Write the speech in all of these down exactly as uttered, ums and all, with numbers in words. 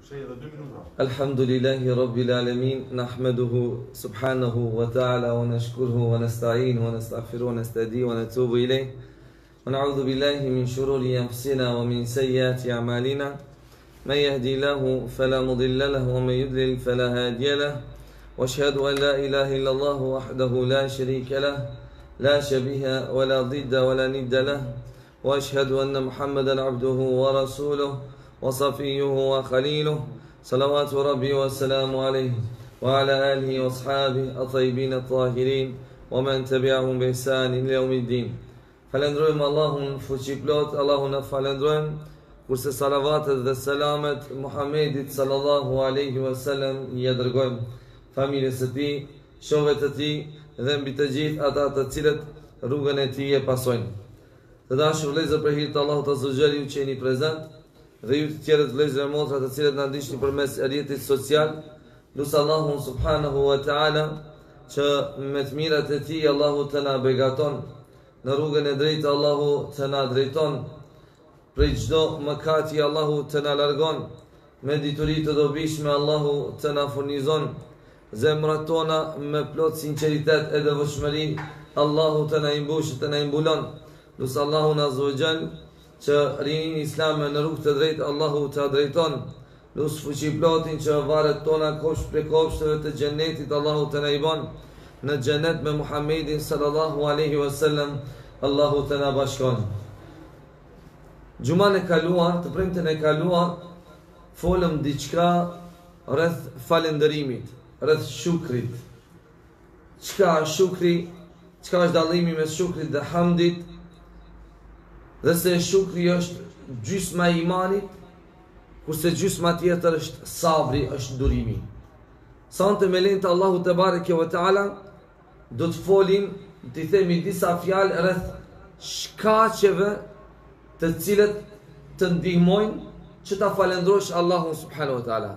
الحمد لله رب العالمين نحمده سبحانه وتعالى ونشكره ونستعينه ونستغفره ونستهديه ونتوب إليه ونعوذ بالله من شرور أنفسنا ومن سيئات أعمالنا من يهدي الله فلا مضل له ومن يضلل فلا هادي له واشهد أن لا إله إلا الله وحده لا شريك له لا شبيه ولا ضد ولا ند له واشهد أن محمدا عبده ورسوله وصفيه وخليله صلوات ربي والسلام عليه وعلى آله وأصحابه الطيبين الطاهرين ومن تبعهم بإحسان إلى يوم الدين. Falendrojmë Allahun fuqiplot, Allahun e falendrojmë, kurse salavatet dhe selamet Muhammedit sallallahu alaihi wasallam i dërgojmë familjes së tij, shokëve të tij dhe mbi të gjithë ata të cilët rrugën e tij e pasojnë. Të dashur vëllezër, për hir të Allahut azza wa jalla, ju që jeni prezant dhe ju të tjerët vëllezër e motra të cilët na ndiqni përmes rrjetit social, lutë Allahun subhanahu wa taala që me të mirat e tij Allahu të na begaton në rrugën e drejtë, Allahu të na drejton prej çdo mëkati, Allahu të na largon me dituri të dobishme, Allahu të na furnizon zemrat tona me plot sinqeritet e devotshmëri, Allahu të na imbush, të na imbulon. Lutë Allahun azza wa jall që rinin islame në rrugë të drejtë, Allahu të drejton. Lutë fuqiplotin që varet tona kopsht për kopshtëve të xhenetit, Allahu të na i bën në xhenet me Muhammedin sallallahu alaihi wasallam, Allahu të na bashkon. Gjumën e kaluar, të premten e kaluar, folëm diçka rreth falënderimit, rreth shukrit. Çka është shukri? Çka është dallimi mes shukrit dhe hamdit? Dhe se shukri është gjysma e imanit, kurse gjysma tjetër është sabri, është durimi. Sante me lenë të Allahu te bareke ve teala do të folim, të themi disa fjalë rreth shkaqeve të cilët të ndihmojnë që ta falendrosh Allahun subhanahu wa taala.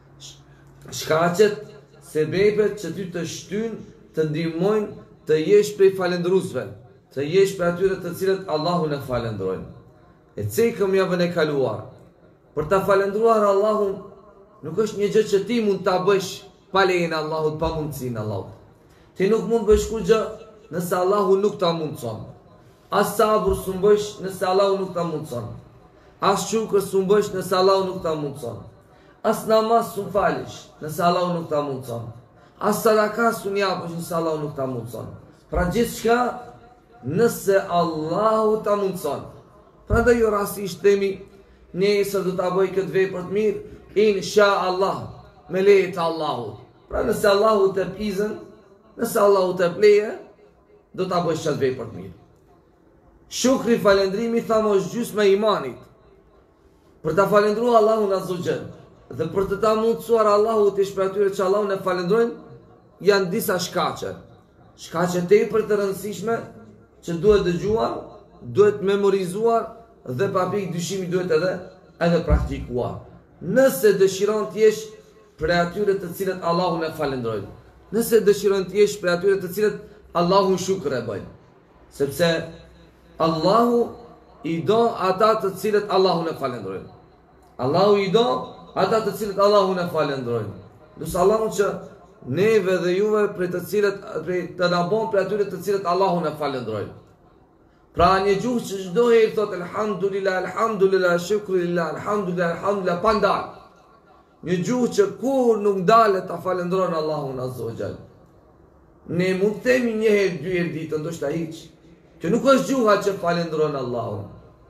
Shkaqet, sebepet që ty të shtyn, të ndihmojnë të jesh prej falendruesve, të jesh për atyre të cilët Allahun e falendrojnë. E cekëm javën e kaluar. Për ta falendruar Allahun nuk është një gjë që ti mund ta bësh pa lejen e Allahut, pa mundësinë e Allahut. Ti nuk mund bësh kurgjë nëse Allahu nuk ta mundson. As sabër s'u bësh nëse Allahu nuk ta mundson. As shukr s'u bësh nëse Allahu nuk ta mundson. As namaz s'u falësh nëse Allahu nuk ta mundson. As sadaka s'u japësh nëse Allahu nuk ta mundson. Pra gjithçka nëse Allahu ta mundson. Prandaj jo rastisht themi nesër do ta bëj këtë vepër të mirë, insha Allah, me lejen e Allahut. Pra nëse Allahu të pizën, nëse Allahu të pleje, do ta bësh çat vepër të mirë. Shukri, falendrimi, thamë është gjysma e imanit. Për ta falendruar Allahun azza wa jall dhe për të ta mundsuar Allahut të shpër atyre që Allahun e falendrojnë, janë disa shkaqe. Shkaqe tepër të rëndësishme që duhet dëgjuar, duhet memorizuar dhe pa pikë dyshimi duhet edhe edhe praktikuar. Nëse dëshiron të jesh prej atyre të cilët Allahun e falendrojnë, nëse dëshiron të jesh prej atyre të cilët Allahun shukr e bëjnë, sepse Allahu i do ata të cilët Allahun e falendrojnë. Allahu i do ata të cilët Allahun e falendrojnë. Lutë Allahun që neve dhe juve prej të cilët prej të na bën prej atyre të cilët Allahun e falendrojnë. Pra një gjuhë që çdo herë thot elhamdulillah, elhamdulillah, shukrulillah, elhamdulillah, elhamdulillah, pa ndal. Një gjuhë që kur nuk dalet ta falendron Allahun azza wa jall. Ne mund të themi një herë, dy herë ditën, ndoshta hiç. Që nuk është gjuha që falendron Allahun.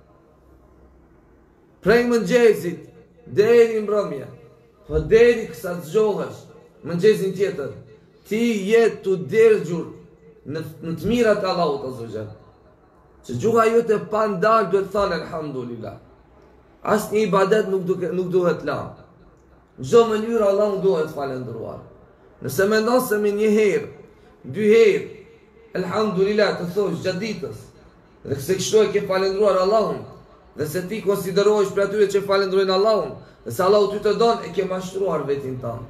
Prej mëngjesit deri mbrëmje, po deri sa të zgjohesh, mëngjesin tjetër, ti je tu dërgjur në në të mirat e Allahut azza wa jall. Që gjuha jote pa ndal duhet thënë elhamdulillah. Asnjë ibadet nuk duhet nuk duhet lënë. Në çdo mënyrë Allahun duhet falendruar. Nëse mendon se me një herë, dy herë, elhamdulillah të thosh gjatë ditës, dhe se kështu e ke falendruar Allahun, dhe se ti konsiderohesh për atyre që falendrojnë Allahun, dhe se Allahu ty të don, e ke mashtruar vetin tënd.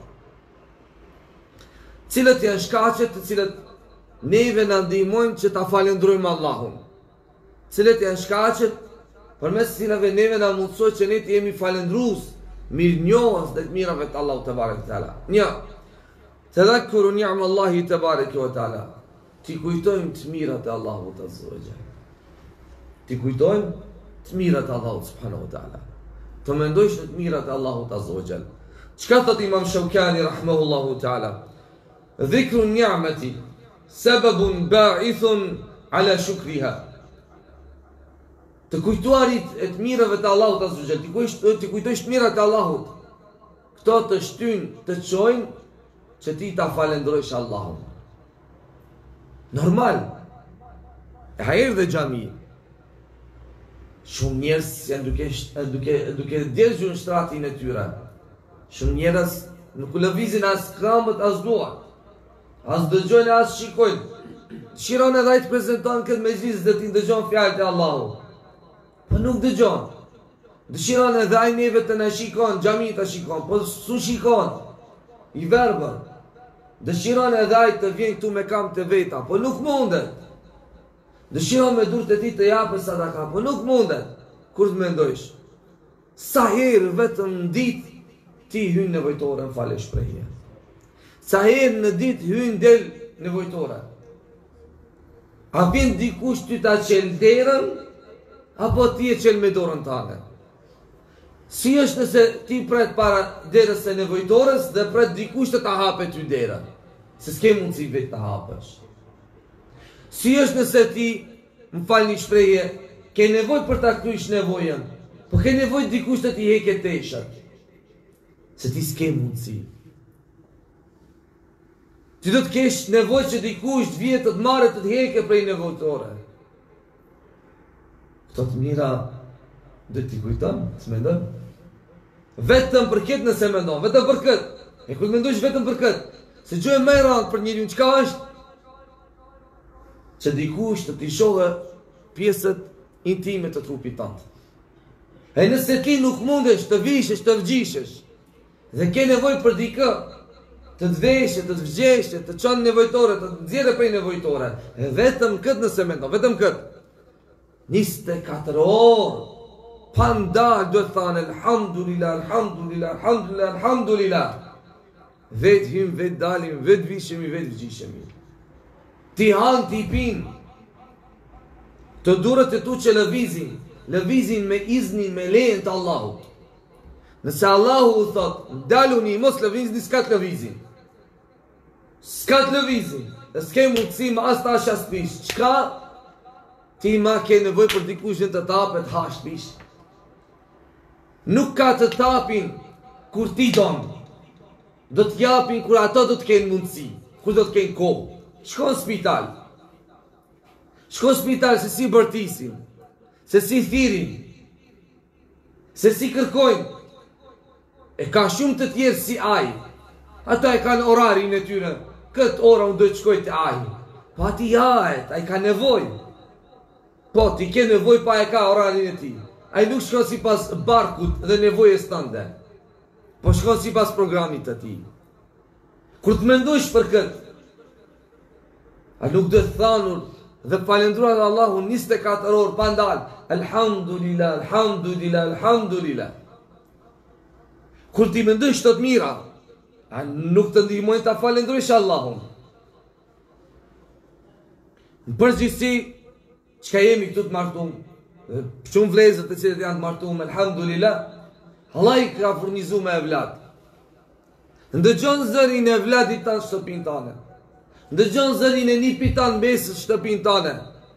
Cilët janë shkaqet të cilët neve na ndihmojnë që ta falendrojmë Allahun? Cilët janë shkaqet përmes cilave neve na mundësoj që ne të jemi falendrues mirë njohës dhe të mirave të Allahu te bareke ve teala. Një, tadhakkuru ni'ma Allahi te bareke ve teala. Ti kujtojmë të mirat e Allahut azza wa jalla. Ti kujtojmë të mirat e Allahut subhanahu wa taala. Të mendojsh në të mirat e Allahut azza wa jalla. Çka thot Imam Shaukani rahimahullahu taala? Dhikru ni'mati sababun ba'ithun ala shukriha. Të kujtuarit e të mirave të Allahut azza wa jalla, ti kujtojsh të mirat e Allahut. Këto të shtyn, të çojnë që ti ta falendrojsh Allahun. Normal. E hajër dhe gjami. Shumë njerës janë duke, duke, duke djergju në shtratin e tyre. Shumë njerës nuk lëvizin as krambët, as duar. As dëgjojnë, as shikojnë. Shiron edhe ajtë prezenton këtë me gjizë dhe ti dëgjon fjallët e Allahu. Po nuk dëgjon. Dëshiron edhe ajtë neve të në shikon, gjami të shikon, po su shikon. I verbën. Dëshiron edhe ajtë të vjen këtu me kam të veta, po nuk mundet. Dëshiron me dur të ti të japë sadaka, po nuk mundet. Kur të mendojsh? Sa herë vetëm në ditë ti hynë nevojtore në fale shprehje. Sa herë në ditë hynë del nevojtore. A vjen dikush ty ta qel derën, apo ti e qel me dorën tane? Si është nëse ti pret para derës e nevojtores dhe pret dikush të ta hape ty derën? Se s'ke mundësi vetë të hapësh. Si është nëse ti, më falë një shprehje, ke nevoj për ta krysh nevojen, po ke nevoj dikush të ti heke teshat. Se ti s'ke mundësi. Ti do të kesh nevoj që dikush të vjetë të të mare të të heke prej nevojtore. Këto të mira, dhe ti kujton, s'mendon? Vetëm për këtë nëse mendon, vetëm për këtë. E kur mendojsh vetëm për këtë, se gjë e më e rëndë për njeriu çka është? Që dikush të t'i shohë pjesët intime të trupit tënd. E nëse ti nuk mundesh të vishesh, të vgjishesh, dhe ke nevojë për dikë, të të veshë, të të vgjeshe, të çon nevojtore, të nxjerrë prej nevojtore, e vetëm këtë nëse mendon, vetëm këtë. njëzet e katër orë pa ndalë do të thanë alhamdulillah, alhamdulillah, alhamdulillah, alhamdulillah. Vetë hym, vetë dalim, vetë vishemi, vetë vgjishemi. Ti hanë, ti pinë. Të durët e tu që lëvizin, lëvizin me iznin, me lejen të Allahut. Nëse Allahu u thot, ndaluni, mos lëvizin, s'ka të lëvizin. S'ka të lëvizin. Dhe s'ke mundësi ma as ta shas pish. Qka? Ti ma ke nevoj për dikush në të tapet hash pish. Nuk ka të tapin kur ti donë. Do të japin kur ato do të kenë mundësi, kur do të kenë kohë. Shko në spital. Shko në spital se si bërtisin, se si thirin, se si kërkojnë. E ka shumë të tjerë si ajë. Ata e kanë orarin e tyre. Këtë ora unë do të shkoj të ajë. Po ati jahet, a i ka nevoj. Po, ti ke nevoj pa e ka orarin e ti. A i nuk shkon si pas barkut dhe nevojës tënde. Po shkon si pas programit të ti. Kur të mendojsh për këtë, a nuk dhe thanur dhe falendruar Allahu njëzet e katër orë pa ndalë. Alhamdulillah, alhamdulillah, alhamdulillah. Kur ti mendojsh të të mira, a nuk të ndihmojnë ta falendrojsh Allahun. Në përgjithësi, çka jemi këtu të martum, shumë vlezët e cilët janë të martum, alhamdulillah, Allah i ka furnizu me evlat. Ndëgjon zërin e evladit tanë shtëpin tane. Ndëgjon zërin e nipit tanë besë shtëpin tane.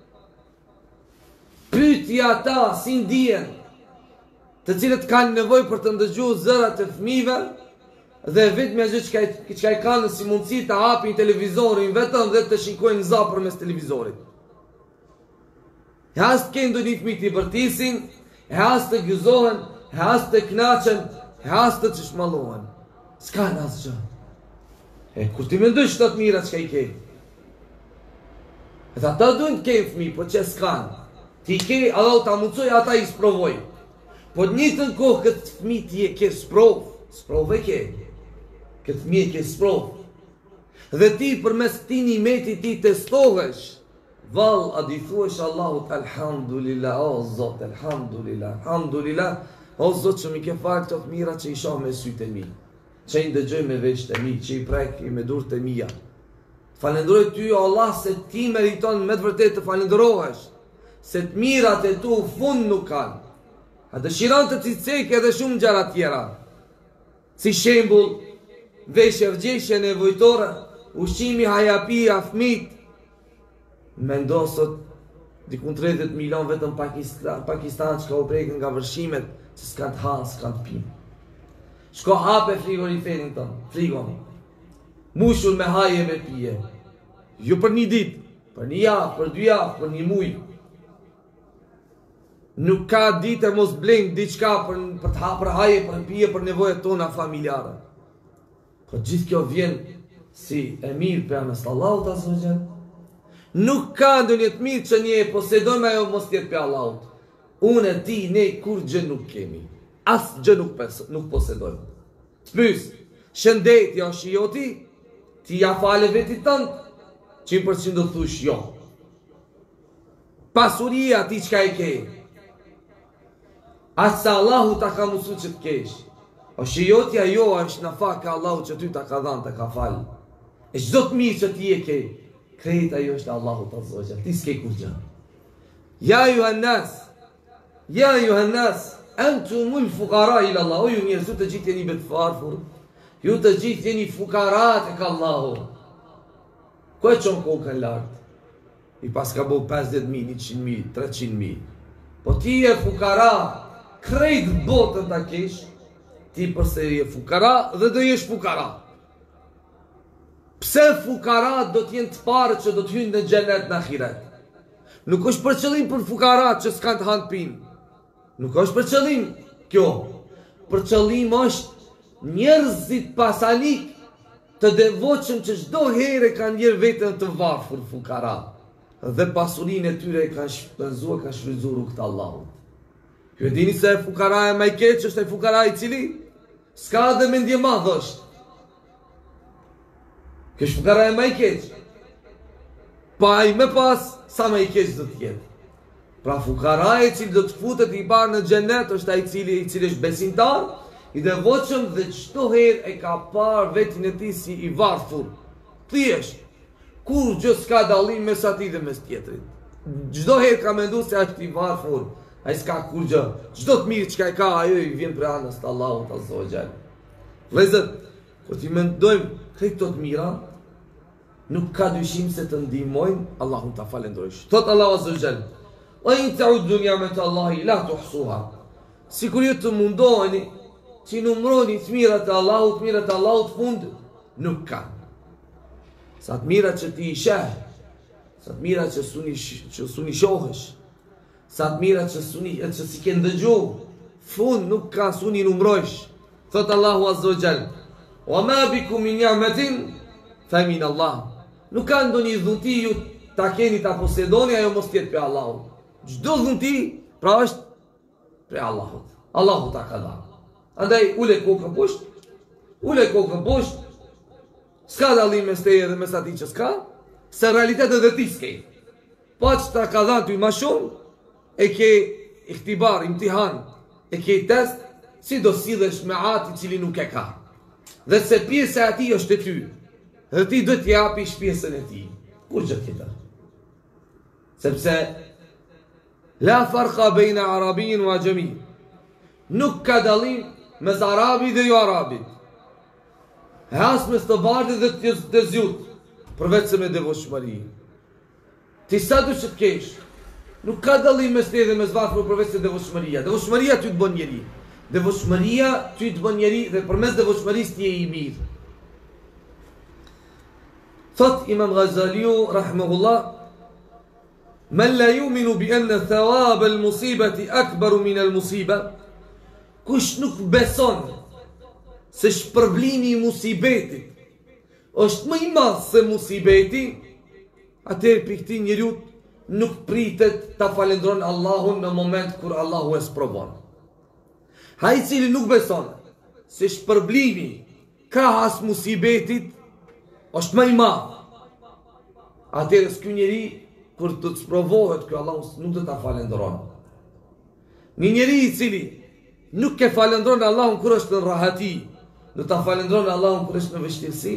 Pyetja ata si ndihen, të cilët kanë nevojë për të ndëgjuar zërat e fëmijëve dhe vetëm ajo që çka i kanë si mundësi të hapin televizorin vetëm dhe të shikojnë za përmes televizorit. E as të kenë ndonjë fëmijë të vërtisin, e as të gëzohen, e as të kënaqen, e as të çshmallohen. S'ka asgjë. E kur ti mendosh të të mira çka i ke. Edhe ata duhen të kenë fëmijë, po që s'kan. Ti ke, Allah ta mundsoj ata i sprovoj. Po në njëjtën kohë këtë fëmijë ti e ke sprov, sprov e ke. Këtë fëmijë e ke sprov. Dhe ti përmes këtij nimeti ti testohesh. Val, a di thuesh Allahut alhamdulillah, o Zot, alhamdulillah, alhamdulillah. O Zot që mi ke falë këto të mira që i shoh me sytë e mi, që i ndëgjoj me veçtë e mi, që i prek me durët e mia. Falenderoj ty o Allah se ti meriton me të vërtet të falenderohesh, se të mirat e tu fund nuk kanë. A dëshiron të cicek edhe shumë gjëra tjera, si shembull, veshje vgjeshje nevojtore, ushqimi, hajapia, fëmijët. Mendo sot dikun tridhjetë milion vetëm Pakistan, Pakistan që ka u prekën nga vërshimet, që s'kan të hanë, s'kan të pinë. Shko hape frigoriferin tonë, frigon, mushur me haje me pije. Jo për një ditë, për një javë, për dy javë, për një muj. Nuk ka ditë e mos blejnë diçka për, për të hapër haje, për pije, për nevojët tona familjare. Po gjithë kjo vjen si e mirë për anës Allahut azhajal. Nuk ka ndonjë të mirë që një e posedojmë ajo mos tjetë për Allahut. Unë e ti, ne kur gjë nuk kemi. Asë gjë nuk, nuk posedojmë. Të pys, shëndetja o shijoti, ti ja fale vetit tëndë, qind për qind do thush jo. Pasuria ti qka i ke. Asë Allahu ta ka musu që të kesh. O shijotja jo është në fakt ka Allahu që ty ta ka dhanë, ta ka falë. E çdo të mirë që ti e ke, krejt ajo është Allahu të zogja. Ti s'ke kur gjë. Ja ju hannas, ja ju hannas, antumul fuqara ila Allah. O ju njerëz, ju të gjithë jeni betë farfur, ju të gjithë jeni fukarat e ka Allahu. Ko e qonë kokën lartë? I pas ka bo pesëdhjetë mijë, njëqind mijë, treqind mijë. Po ti e fukara, krejt botën ta kesh, ti përse je fukara dhe do jesh fukara. Pse fukara do t'jen të parë që do t'hynë në xhenet në ahiret? Nuk është për qëllim për fukarat që s'kan të hanë pinë. Nuk është për qëllim kjo. Për qëllim është njerëzit pasanik të devotshëm që çdo herë kanë njerë vetën të varfër fukara. Dhe pasurinë e tyre kanë shpenzuar, kanë shfrytzuar rrugt Allahut. Ju e dini se fukara e më i keq është ai fukara i cili s'ka dhe mendje madh është. Kjo është fukara e më i keq. Pa ai më pas sa më i keq do të jetë. Pra fukara i cili do të futet i parë në xhenet është ai i cili i cili është besimtar, i devotshëm dhe çdo herë e ka parë vetin e tij si i varfër. Thjesht kur gjë s'ka dallim mes atij dhe mes tjetrit. Çdo herë ka menduar se është i varfër, ai s'ka kur gjë. Çdo të mirë çka e ka, ajo i vjen prej anës të Allahut azza wa jall. Vëllezër, kur ti mendojmë këto të mira, nuk ka dyshim se të ndihmojnë Allahun ta falenderojsh. Thot Allahu azza wa jall: "Wa in ta'uddu ni'mata Allahi la tuhsuha." Sikur ju të mundoheni që numroni të mirat e Allahut, të mirat e Allahut fund nuk ka. Sa të mirat që ti i sheh, sa të mirat që suni që suni shohësh, sa të mirat që suni që si ke ndëgju, fund nuk ka, suni numrojsh. Thot Allahu azza wa jall: "Wa ma bikum min ni'matin fa min Allah." Nuk ka ndonjë dhunti ju ta keni ta posedoni, ajo mos tjetë për Allahut. Çdo dhunti pra është për Allahut. Allahu ta ka dhënë. Andaj ule kokën poshtë, ule kokën poshtë. S'ka dallim mes teje dhe mes atij që s'ka, se realitetet dhe ti s'ke. Po që ta ka dhënë ty më shumë, e ke ihtibar, imtihan, e ke test, si do sillesh me atë i cili nuk e ka. Dhe se pjesa e atij është e ty, dhe ti duhet t'i japish pjesën e tij. Kur gjë tjetër. Sepse la farqa bejna arabin wa ajami. Nuk ka dallim mes arabi dhe jo arabit. As mes të bardhit dhe të zjut, përveç se me devotshmëri. Ti sa du që të kesh, nuk ka dallim mes te dhe mes varfër përveç se devotshmëria. Devotshmëria ty të bën njeri. Devotshmëria ty të bën njeri dhe përmes devotshmërisë ti je i mirë. Thot Imam Ghazaliu rahimahullah: "Men la yu'minu bi anna thawab al-musibati akbar min al-musiba." Kush nuk beson se shpërblimi i musibetit është më i madh se musibeti, atëherë për këtij njeriu nuk pritet ta falendron Allahun në moment kur Allahu e sprovon. Ai i cili nuk beson se shpërblimi krahas musibetit është më i madh, atëherë ky njeri kur të të sprovohet, ky Allahu nuk do ta falendron. Një njeri i cili nuk ke falendron Allahun kur është në rahati, do ta falendron Allahun kur është në vështirësi?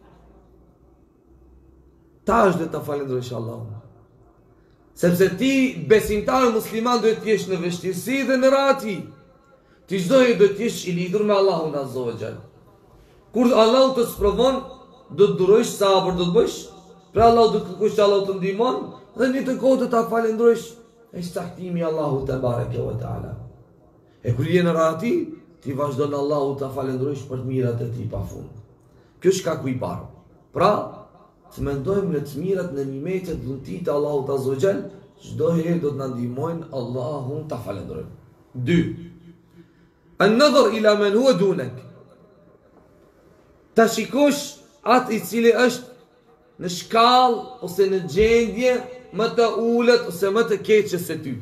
Tash do ta falendrosh Allahun. Sepse ti besimtar musliman duhet të jesh në vështirësi dhe në rahati. Ti çdo herë do të jesh i lidhur me Allahun Azza wa Jall. Kur Allahu të sprovon, do të durosh sabër, do të bësh. Pra Allahu do të kërkosh që Allahu të ndihmon dhe në të kohë do ta falendrosh e saktimi Allahu te bareke ve taala. E kur je në rahati, ti vazhdon Allahu ta falendrosh për të mirat e tij pafund. Kjo është shkaku i parë. Pra, të mendojmë në të mirat në nimetet dhuntit e Allahut Azza wa Jall, çdo herë do të na ndihmojnë Allahun ta falendrojmë. dy. An-nadhar ila man huwa dunak. Ta shikosh atë i cili është në shkallë ose në gjendje më të ulët ose më të keqe se ty.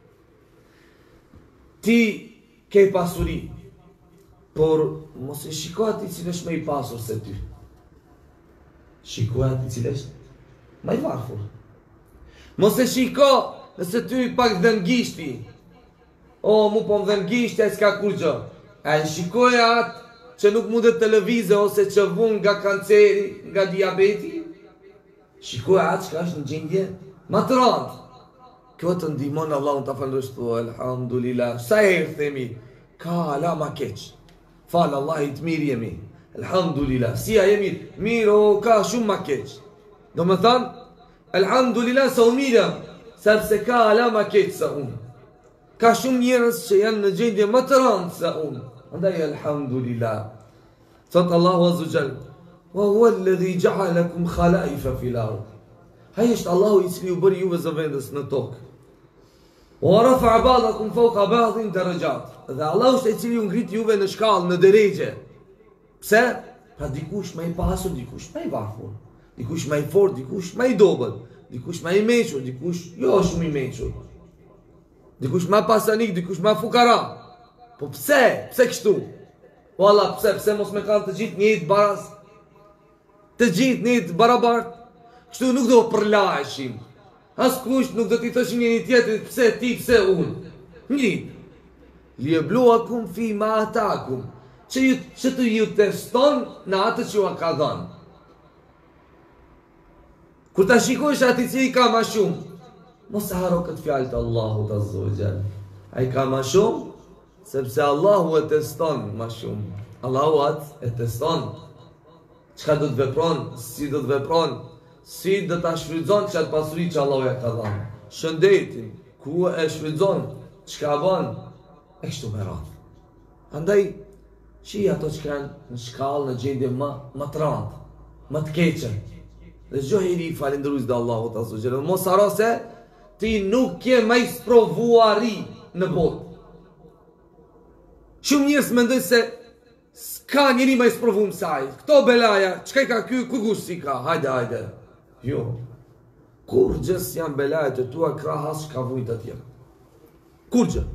Ti ke pasuri, por mos e shiko atë i cili është më i pasur se ty. Shiko atë i cili është më i varfër. Mos e shiko nëse ty pak dhën gishti. O, mu po më dhën gishti, a s'ka kur gjë. A e shikoj atë që nuk mundet televize ose që vun nga kanceri, nga diabeti? Shikoj atë që ka është në gjendje ma të randë. Kjo të ndihmon Allahun ta falësh tu, elhamdulillah. Sa herë themi, ka ala ma keq. Falë Allah i të mirë jemi. Elhamdulillah. Si a jemi mirë, o ka shumë ma keq. Do me thanë, elhamdulillah sa unë mirëm, sepse ka ala ma keq sa unë. Ka shumë njerëz që janë në gjendje më të randë sa unë. Andaj elhamdulillah. Thot Allahu Azza wa Jall, wa huwa alladhi ja'alakum khalaifa fil ard. Ai është Allahu i cili ju bëri juve zëvendës në tokë. Wa rafa'a ba'dakum fawqa ba'din darajat. Dhe Allahu është i cili ju ngrit juve në shkallë, në drejgje. Pse? Pra dikush më i pasur, dikush më i varfër, dikush më i fortë, dikush më i dobët, dikush më i mequr, dikush jo shumë i mequr. Dikush më pasanik, dikush më fukara. Po pse? Pse kështu? Walla, pse? Pse mos me kanë të gjithë njëjtë baraz? Të gjithë njëjtë barabart? Kështu nuk do përlaheshim. As kush nuk do t'i thoshin njëri tjetrit pse ti, pse unë. Njëjtë. Liyebluakum fi ma atakum. Që, ju, që të ju teston në atë që ju a ka dhënë. Kur ta shikosh atë i cili ka ma shumë, mos e haro këtë fjalë të Allahut Azza wa Jall. Ai ka ma shumë, sepse Allahu e teston ma shumë. Allahu atë e teston. Çka do të vepron, si do të vepron, si do ta shfrytëzon çat pasuri që Allahu ja ka dhënë. Shëndetin, ku e shfrytëzon, çka bën, e kështu me radhë. Andaj, që ato që kanë në shkallë, në gjendje më, më të randë, më të keqe. Dhe çdo herë falendërues dhe Allahut Azza wa Jall. Mos haro se ti nuk ke më sprovuari në botë. Shumë njerëz mendojnë se s'ka njëri më sprovuar se ai. Këto belaja, çka ka ky, ku gusti ka? Hajde, hajde. Jo. Kur gjës janë belajat e tua krahas ka vujt atje. Kur gjë?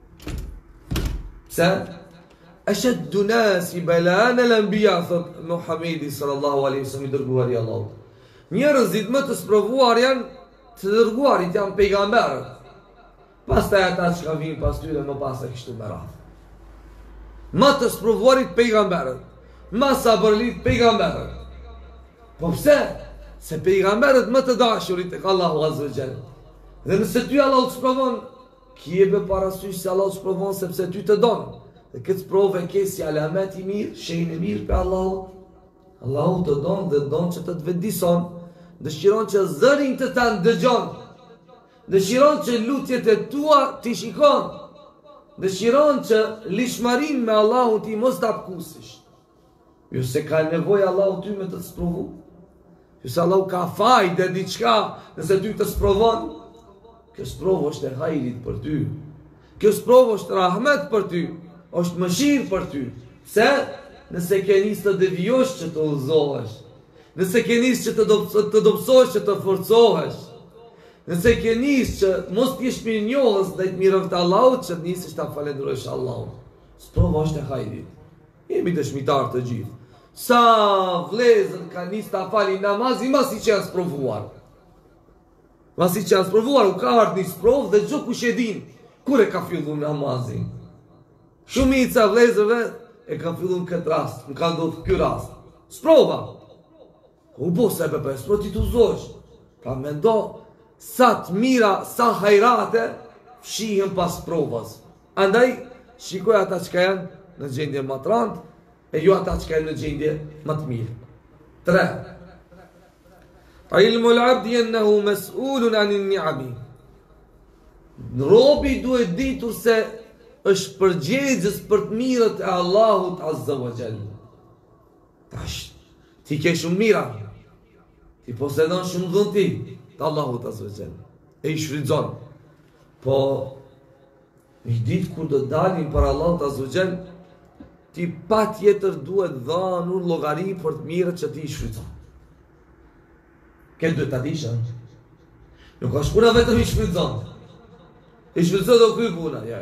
Pse? Ashaddu nasi bala'an al-anbiya, thot Muhamedi sallallahu alaihi wasallam, i dërguari i Allahut. Njerëzit më të sprovuar janë të dërguarit, janë pejgamberët. Pastaj ata që vinë pas tyre më pas e kështu me radhë. Më të sprovuarit pejgamberët, më sabërlit pejgamberët. Po pse? Se pejgamberët më të dashurit tek Allahu Azza wa Jall. Dhe nëse ty Allahu të sprovon, ki e be parasysh se Allahu të sprovon sepse ty të donë. Dhe këtë sprovë e ke si alamet i mirë, shenjë e mirë për Allahu. Allahu të donë dhe donë që të të vendison. Dëshiron që zërin të ta ndëgjon. Dëshiron që lutjet e tua t'i shikon. Dëshiron që lishmarin me Allahu ti mos t'a pëkusish. Jo se ka nevoj Allahu ty me të të sprovu. Jo se Allahu ka fajde diçka nëse ty të sprovon. Kjo sprovë është e hajrit për ty. Kjo sprovë është rahmet për ty. është mëshirë për ty. Se nëse ke nis të devijosh që të udhëzohesh, nëse ke nis që të, do, të dobësohesh që të forcohesh, nëse ke nis që mos t'jesh mirënjohës dhe të mirëve të Allahut, që të nisësh ta falendrosh Allahun. Sprova është e hajrit. Jemi dëshmitar të gjithë. Sa vlezën ka nis ta falin namazin, masi që janë sprovuar. Masi që janë sprovuar, u ka ardhur një sprovë dhe çdo kush e din kur e ka filluar namazin. Shumica vlezërve e kanë fillu në këtë rast, në kanë ndodhë ky rast. Sprova. U bo se pepe, s'pro ti t'uzosh. Pra mendo, sa të mira, sa hajrate, fshihen pas provas. Andaj, shikoj ata që ka janë në gjendje më të randë, e jo ata që ka janë në gjendje më të mirë. Tre. Ilmu l'abdi ennehu mes'ulun anin ni'ami. Robi duhet ditur se është përgjegjës për të mirët e Allahut Azza wa Jall. Tash, ti ke shumë mira, ti posedon shumë dhunti të Allahut Azza wa Jall, e i shfrytëzon. Po, një ditë kur do dalim për Allahut Azza wa Jall, ti pa tjetër duhet dhanur llogari për të mirët që ti i shfrytëzon. Këtë duhet ta dish, nuk ka shpuna vetëm i shfrytëzon. I shfrytëzon do ky puna, ja.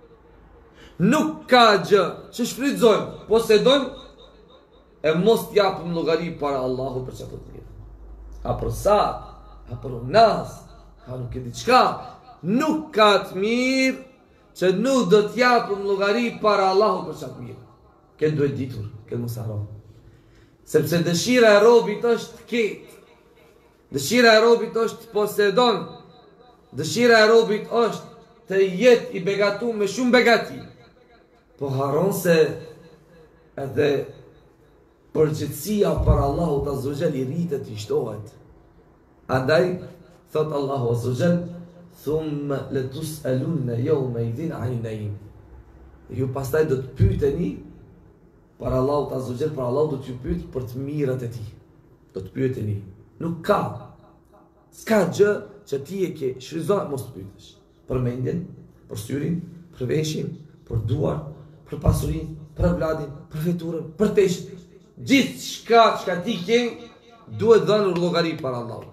Nuk ka gjë që shfrytëzojmë, posedojmë, e mos t'japim llogari para Allahut për çato të mirë. A për sa, a për unas, a nuk e diçka, nuk ka të mirë që nuk do t'japim llogari para Allahut për çato të mirë. Këtë duhet ditur, këtë mos harro. Sepse dëshira e robit është të ketë. Dëshira e robit është të posedon. Dëshira e robit është të jetë i begatuar me shumë begati. Po haron se edhe përgjithësia për Allahut Azza wa Jall i rritet i shtohet. Andaj, thot Allahu Azza wa Jall, thumma latus'alunna yawma idhin 'anil na'im. Ju pastaj do të pyeteni për Allahut Azza wa Jall, për Allahu do t'ju pyet për të mirat e tij. Do të pyeteni. Nuk ka. S'ka gjë që ti e ke shfrytzuar mos të pyetesh. Për mendjen, për syrin, për veshin, për duar, për pasurinë, për vladin, për veturën, për teshin. Gjithë shka që ti ke, duhet dhënur llogari para Allahut.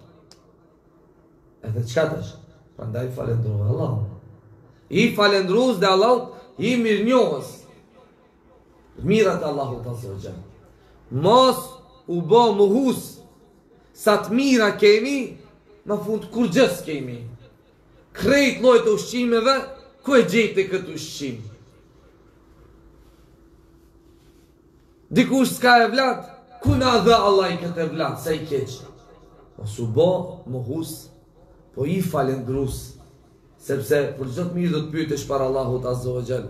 Edhe çka tash? Prandaj falendroj Allahun. I falendrues dhe Allahut, i mirënjohës. Mirat e Allahut Azza wa Jall. Mos u bë mohus. Sa të mira kemi, në fund kur gjë s'kemi. Krejt llojet e ushqimeve, ku e gjejte këtë ushqim? Dikush s'ka e vlad, ku na dha Allah i këtë e vlad, sa i keq. Mos u bë mohus, po i falendrues, sepse për çdo të mirë do të pyetesh para Allahut Azza wa Jall.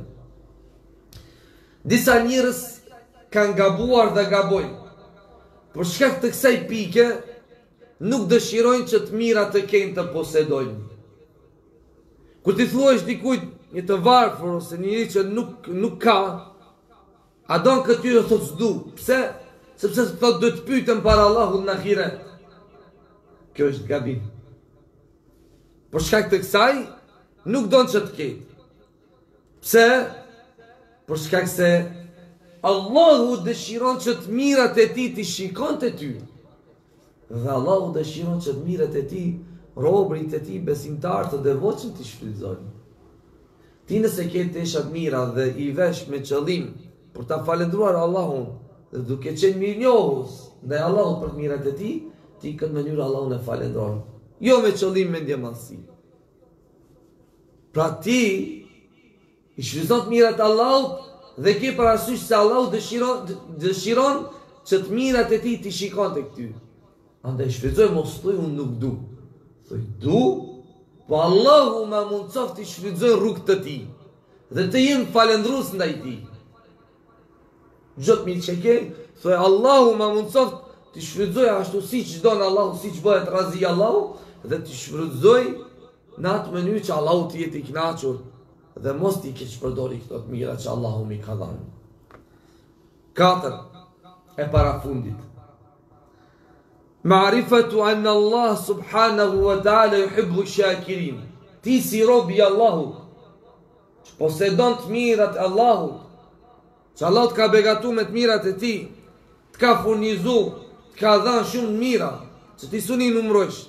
Disa njerëz kanë gabuar dhe gabojnë. Për shkak të kësaj pike, nuk dëshirojnë që të mirat të kenë të posedojnë. Kur ti thuash dikujt një të varfër ose njëri që nuk, nuk ka, a don këtë jo thot s'du. Pse? Sepse thot do të pyeten para Allahut në ahiret. Kjo është gabim. Për shkak të kësaj, nuk don që të ketë. Pse? Për shkak se Allahu dëshiron që të mirat e ti të shikon të ty. Dhe Allahu dëshiron që të mirat e ti, robrit e ti, besimtar të devotshëm të shfrytëzojnë. Ti nëse ke teshat mira dhe i vesh me qëllim për ta falendruar Allahun, dhe duke qenë mirënjohës ndaj Allahut për të mirat e ti, ti këtë mënyrë Allahun e falendron. Jo me qëllim me ndjemadhësi. Pra ti i shfrytëzon të mirat e Allahut dhe ke parasysh se Allahu dëshiron, dëshiron që të mirat e ti të shikon të këty. Andaj shfrytëzoj mos thuj unë nuk du. Thuj du, po Allahu ma mundsof të shfrytëzoj rrugë të ti dhe të jem falendrues ndaj ti. Gjot mirë që ke, thuj Allahu ma mundsof të shfrytëzoj ashtu siç don Allahu, siç bëhet razi Allahu, dhe të shfrytëzoj në atë mënyrë që Allahu të jetë i kënaqur dhe mos t'i keq përdori këto të mira që Allahu mi ka dhënë. Katër e parafundit. Ma'rifatu anna Allah subhanahu wa ta'ala yuhibbu shakirin. Ti si rob i Allahut, që posedon të mirat e Allahut, që Allah të ka begatu me të mirat e ti, të ka furnizu, të ka dhënë shumë mira, që ti suni numrojsh.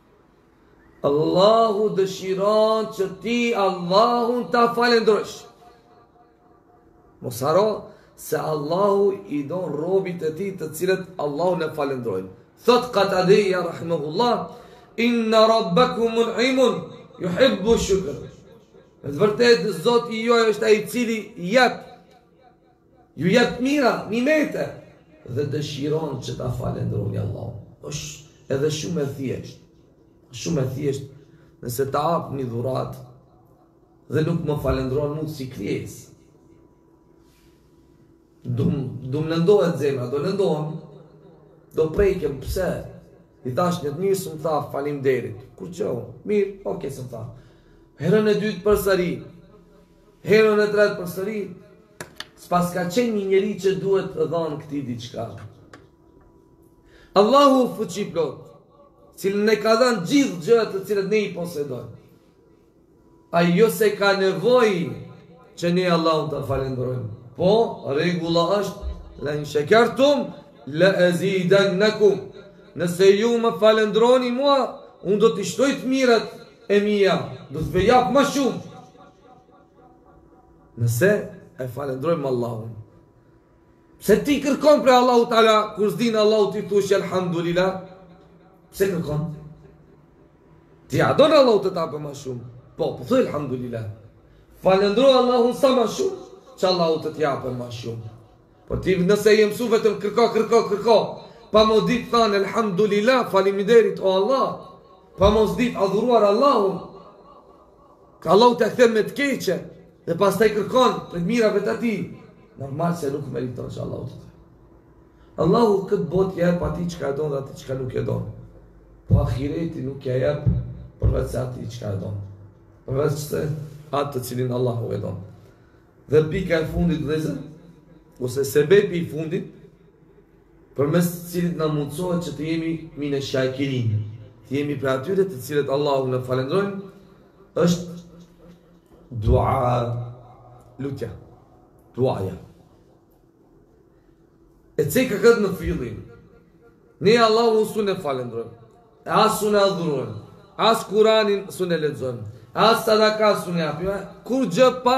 Allahu dëshiron që ti Allahun ta falendrosh. Mos haro se Allahu i don robit e ti të cilët Allahun e falendrojnë. Thot Qatadeja rahimahullah, inna rabbakum mun'imun yuhibbu shukr. Në të vërtet, Zoti juaj është ai i cili jep, ju jep mira, nimete, dhe dëshiron që ta falenderoni Allahun. Është edhe shumë e thjesht, shumë e thjesht, nëse ta hap një dhurat dhe nuk më falenderon mua si krijes. Do më lëndohet zemra, do lëndohem, do prejkem, pse? I thash një të mirë, së më tha, falim derit. Kur që? Mirë, oke, së më tha. Herën e dytë për sëri, herën e tretë për sëri, s'pas ka qenë një njeri që duhet të dhanë këti diçka. Allahu fuqi plot, cilën ne ka dhanë gjithë gjërat të cilët ne i posedojmë. Ai jo se ka nevojë që ne Allahun ta falenderojmë. Po, rregulla është la in shakartum la azidannakum. Nëse ju më falenderoni mua, unë do t'i shtoj të mirat e mia, do të vejap më shumë. Nëse e falenderojmë Allahun. Pse ti kërkon për Allahu Taala kur s'din Allahu ti thush alhamdulillah? Pse kërkon? Ti adon Allahu të ta bëj më shumë. Po, po thuaj alhamdulillah. Falenderoj Allahun sa më shumë, që Allahu të t'japë më shumë. Po ti nëse je mësu vetëm kërko, kërko, kërko, pa mos ditë thanë alhamdulillah, faleminderit o Allah, pa mos ditë adhuruar Allahun, ka Allahu të kthen me të keqe, dhe pastaj kërkon për mirave të ati, normal se nuk meriton që Allahu të të. Allahu këtë botë jep ati që ka e donë dhe ati që ka nuk e donë. Po ahireti nuk ja jep përveç se ati që ka e donë. Përveç se atë të cilin Allahu e donë. Dhe pika e fundit dhe zë, ose sebepi i fundit, për mes të cilit në mundsohet që të jemi mine shakirin, të jemi për atyre të cilet Allahu në falenderojnë, është dua, lutja, duaja. E ceka këtë në fillim, ne Allahu su në falenderojnë, as su në adhurojnë, as Kuranin su në lexojnë, as sadaka su në japim, kur gjë pa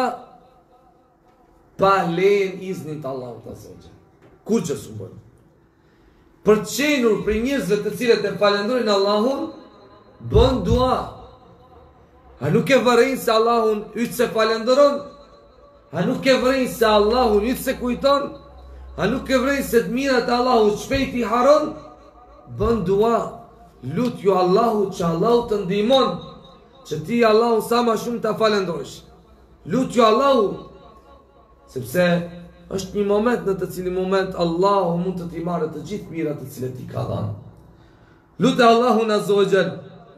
pa lejen iznin të Allahu të azogje. Kur që su bëjnë? Për qenur për njëzve të cilët e falenderojnë Allahun, bën dua. A nuk e vërejnë se Allahun ytë se falenderon? A nuk e vërejnë se Allahun ytë se kujton? A nuk e vërejnë se të mirat e Allahut shpejt i haron? Bën dua. Lut ju Allahu që Allahu të ndihmon, që ti Allahun sa ma shumë të falenderojsh. Lut ju Allahu, sepse është një moment në të cili moment Allahu mund të t'i marrë të gjithë mirat të cilët i ka dhënë. Lutë Allahun azza wa jall,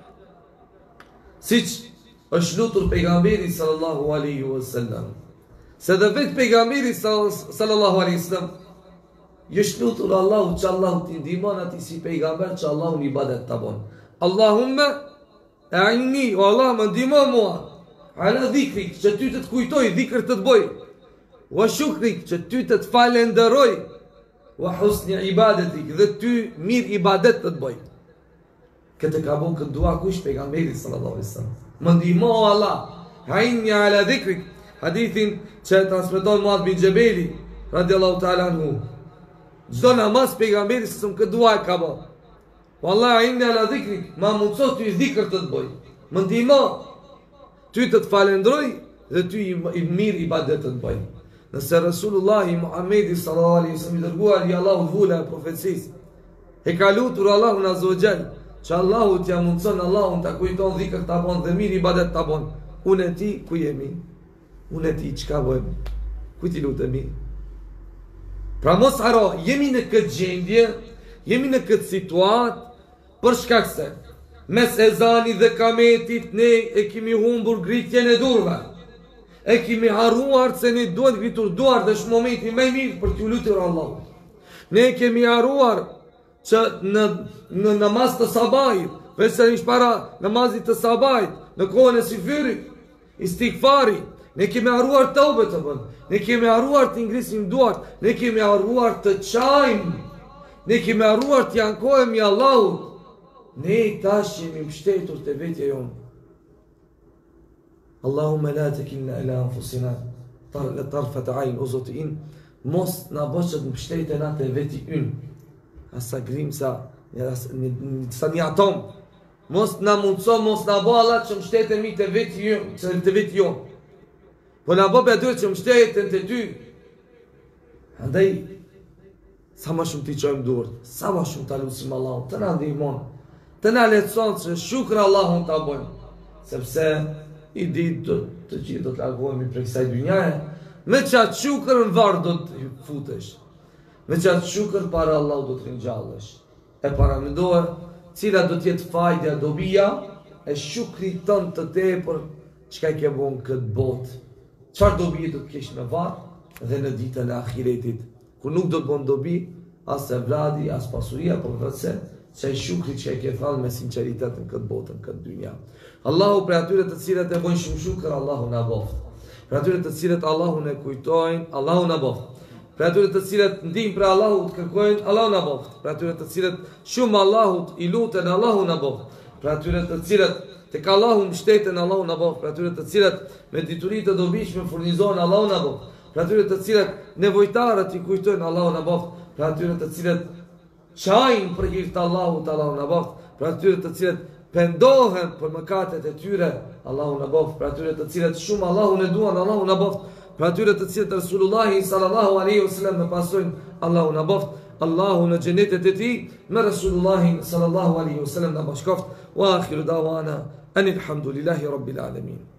siç është lutur pejgamberi sallallahu alaihi wasallam. Se dhe vetë pejgamberi sallallahu alaihi wasallam është lutur Allahu që Allahu t'i ndihmon atij si pejgamber që Allahu në ibadet ta bën. Allahumma a'inni, o Allah më ndihmo mua, ala dhikrik, që ty të të kujtoj, dhikr të të bëj. Wa shukrik, që ty të të falenderoj, wa husni ibadetik, dhe ty mirë ibadet të të bëj. Këtë ka bon këtë dua kush pejgamberi sallallahu alaihi wasallam. Më ndihmo o Allah, hajni ala dhikrik, hadithin që transmeton Muadh bin Jabeli radiallahu ta'ala anhu. Çdo namaz pejgamberi sallallahu alaihi wasallam këtë dua e ka bon. Wallahi hajni ala dhikrik, ma mundso ty dhikr të të bëj. Më ndihmo ty të të falenderoj dhe ty i mirë ibadet të të bëj. Nëse Rasulullahi Muhammedi sallallahu alaihi wasallam i dërguar i Allahut vula e profecisë, e ka lutur Allahun azza wa jall, që Allahu t'ja mundson Allahun ta kujton dhikr ta bon dhe mirë ibadet ta bon. Unë e ti ku jemi? Unë e ti çka bëjmë? Ku ti lutemi? Pra mos haro, jemi në këtë gjendje, jemi në këtë situatë për shkak se mes ezanit dhe kametit ne e kemi humbur gritjen e durve. E kemi harruar se ne duhet gritur duar dhe është momenti më i mirë për t'ju lutur Allahut. Ne kemi harruar që në, në namaz të sabajit, veçanërisht para namazit të sabajit, në kohën e sifyrit, istighfari, ne kemi harruar taube të bën, ne kemi harruar të ngrisim duart, ne kemi harruar të çajm, ne kemi harruar të ankohemi Allahut. Ne tash jemi mbështetur te vetja jonë. Allahumma la takilna ila anfusina tarfat ayn, o Zoti im, mos na bësh të mbështeten atë veti ynë. Asa grimsa, sa një atom. Mos na mundso, mos na bë Allah që mbështetemi te veti ynë, te veti jonë. po na bë atyre që mbështeten te ty. Andaj sa më shumë ti çojmë durr, sa më shumë ta lutim Allahun, të na ndihmon, të na lehtëson që shukr Allahun ta bëjmë, sepse i ditë do të gjithë do të largohemi prej kësaj dynjaje, me çat shukr në varr do të futesh. Me çat shukr para Allahut do të ringjallesh. E para mendoje cila do të jetë fajda, dobia e shukrit tënd të tepër çka ke bën këtë botë. Çfarë dobi do të kesh me varr dhe në ditën e ahiretit, kur nuk do të bën dobi as e vradi, as pasuria, por vetëm se shukri që e ke thënë me sinqeritet në këtë botë, në këtë dynja. Allahu për atyre të cilët e bojnë shumë shukër, Allahu na boft. Për atyre të cilët Allahun e kujtojnë, Allahu na boft. Për atyre të cilët ndihmë për Allahut kërkojnë, Allahu na boft. Për atyre të cilët shumë Allahut i luten, Allahu na boft. Për atyre të cilët tek Allahu mbështeten, Allahu na boft. Për atyre të cilët me dituri të dobishme furnizojnë, Allahu na boft. Për atyre të cilët nevojtarët i kujtojnë, Allahu na boft. Për atyre të cilët çajin për hir të Allahut, Allahu na boft. Për atyre të cilët pendohen për mëkatet e tyre, Allahu na boft. Për atyre të cilët shumë Allahun e duan, Allahu na boft. Për atyre të cilët Resulullahi sallallahu alaihi wasallam e pasojnë, Allahu na boft. Allahu në xhenetet e tij me Resulullahi sallallahu alaihi wasallam na bashkoft. Wa akhiru dawana anil hamdulillahi rabbil alamin.